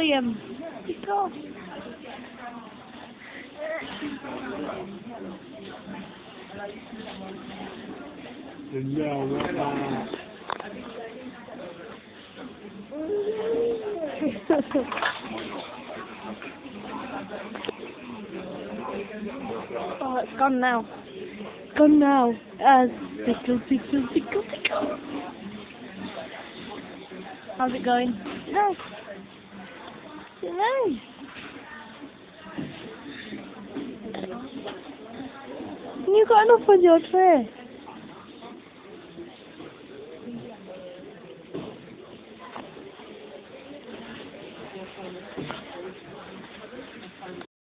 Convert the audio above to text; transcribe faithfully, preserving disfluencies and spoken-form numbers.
Liam. Go. No, not Oh, it's gone now. It's gone now. As pickle, pickle, pickle, pickle. How's it going? Nice. Nice. You got enough on your tray.